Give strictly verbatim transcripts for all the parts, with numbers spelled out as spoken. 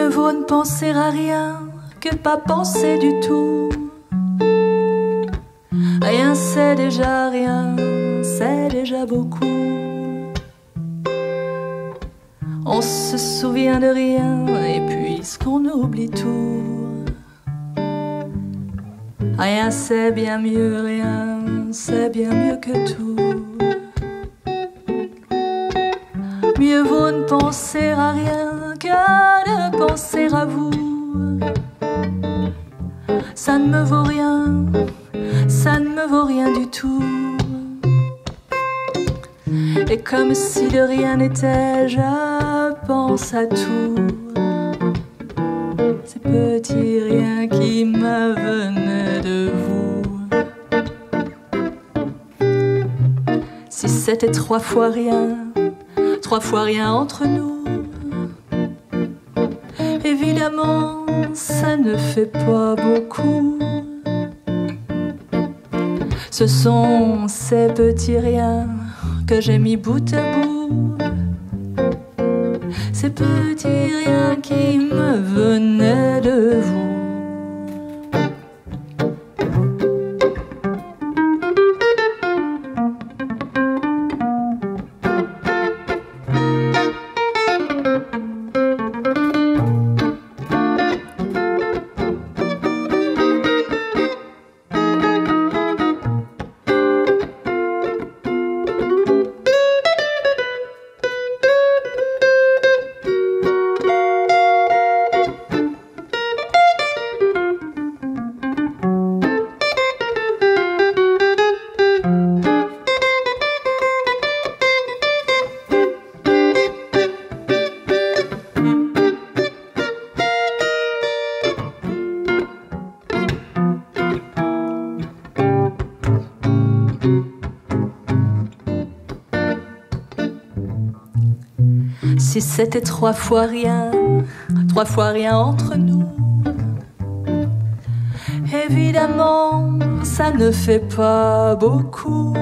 vaut ne penser à rien que pas penser du tout. Rien c'est déjà rien, c'est déjà beaucoup. On se souvient de rien et puisqu'on oublie tout, rien c'est bien mieux, rien c'est bien mieux que tout. Mieux vaut ne penser à rien que de penser à vous. Ça ne me vaut rien, ça ne me vaut rien du tout. Et comme si de rien n'était, je pense à tout. Ces petits riens qui me venaient de vous. Si c'était trois fois rien, trois fois rien entre nous, évidemment ça ne fait pas beaucoup. Ce sont ces petits riens que j'ai mis bout à bout, ces petits riens qui me venaient de vous. Si c'était trois fois rien, trois fois rien entre nous, évidemment ça ne fait pas beaucoup.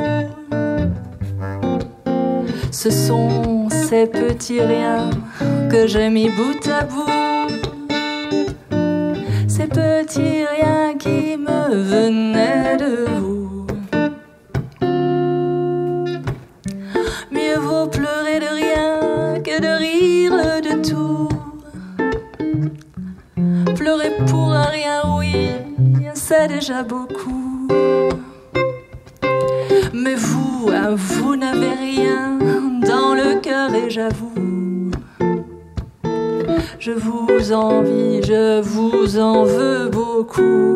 Ce sont ces petits riens que j'ai mis bout à bout, ces petits riens qui me venaient de vous. Mieux vaut pleurer de rien que de rire de tout. Pleurer pour un rien, oui, c'est déjà beaucoup. Mais vous, vous n'avez rien dans le cœur et j'avoue, je vous envie, je vous en veux beaucoup.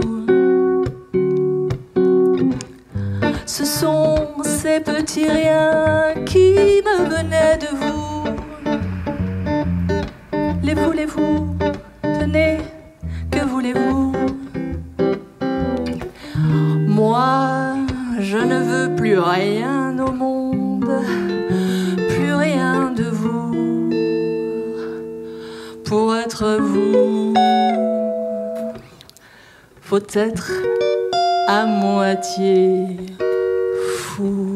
Ce sont ces petits riens qui me venaient de vous. Les voulez-vous? Tenez, que voulez-vous? Moi, je ne veux plus rien au monde, plus rien de vous. Pour être vous, faut être à moitié fou.